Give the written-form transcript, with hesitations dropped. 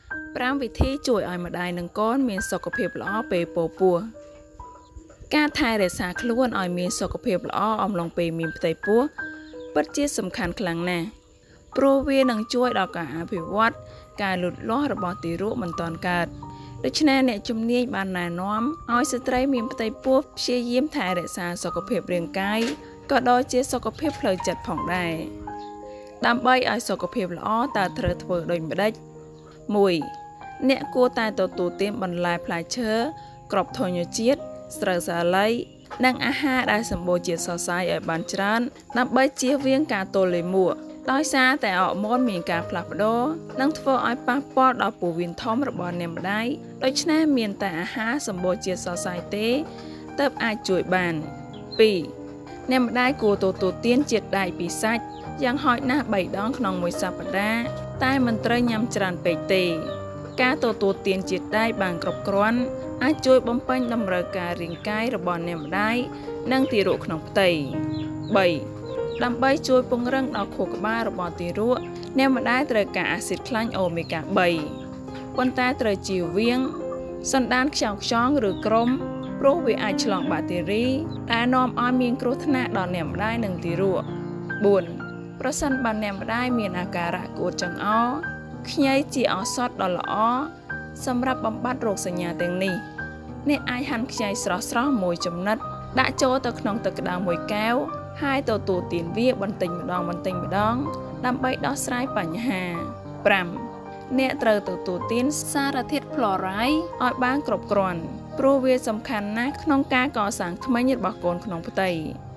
ប្រាំវិធីជួយឲ្យម្ដាយនិងកូនមានសុខភាពល្អពេលពពោះការថែរក្សាខ្លួនឲ្យមានសុខភាពល្អអំឡុងពេលមានផ្ទៃពោះពិតជាសំខាន់ខ្លាំងណាស់ព្រោះវានឹងជួយដល់ការអភិវឌ្ឍការលូតលាស់របស់ទារកមិនទាន់កើតដូច្នេះអ្នកជំនាញបានណែនាំឲ្យស្ត្រីមានផ្ទៃពោះព្យាយាមថែរក្សាសុខភាពរាងកាយក៏ដូចជាសុខភាពផ្លូវចិត្តផងដែរដើម្បីឲ្យសុខភាពល្អតើត្រូវធ្វើដូចម្ដេច 1. អ្នកគួរតែទទួលទានបន្លែផ្លែឈើគ្រាប់ធញ្ញជាតិស្រូវសាលីនិងអាហារដែលសម្បូរជាតិសរសៃឲ្យបានច្រើនដើម្បីជៀសវាងការទល់លាមកដោយសារតែអរម៉ូនមានការផ្លាស់ប្ដូរនិងធ្វើឲ្យប៉ះពាល់ដល់ពោះវៀនធំរបស់អ្នកម្ដាយដូច្នេះមានតែអាហារសម្បូរជាតិសរសៃទេទើបអាចជួយបាន 2. អ្នកម្ដាយគួរទទួលទានជាតិដែកពីសាច់យ៉ាងហោចណាស់3ដងក្នុងមួយសប្តាហ៍តែមិនត្រូវញ៉ាំច្រើនពេកទេការទទួលទានជាតិដែកបានគ្រប់គ្រាន់អាចជួយបំពេញតម្រូវការរាងកាយរបស់អ្នកម្ដាយនិងទារកក្នុងផ្ទៃ 3. ដើម្បីជួយពង្រឹងដល់ខួរក្បាលរបស់ទារកអ្នកម្ដាយត្រូវការអាស៊ីតខ្លាញ់អូមេហ្គា 3 ប៉ុន្តែត្រូវជៀសវាងសន្តានខ្យងខ្យងឬក្រំព្រោះវាអាចឆ្លងបាក់តេរីដែលនាំឲ្យមានគ្រោះថ្នាក់ដល់អ្នកម្ដាយនិងទារក 4. ប្រសិនបើអ្នកម្ដាយមានអាការៈក្អួតចង្អោរខ្ញីជាឱសថដ៏ល្អសម្រាប់បំបត្តិរោគសញ្ញាទាំងនេះអ្នកអាចហាន់ខ្ញីស្រស់ៗមួយចំណិតដាក់ចូលទៅក្នុងទឹកក្តៅមួយកែវហើយទទួលទានវាបន្តិចម្ដងដើម្បីដោះស្រាយបញ្ហា 5. អ្នកត្រូវទទួលទានសារធាតុហ្វ្លូរ៉ៃដឲ្យបានគ្រប់គ្រាន់ព្រោះវាសំខាន់ណាស់ក្នុងការកសាងធ្មេញរបស់កូនក្នុងផ្ទៃ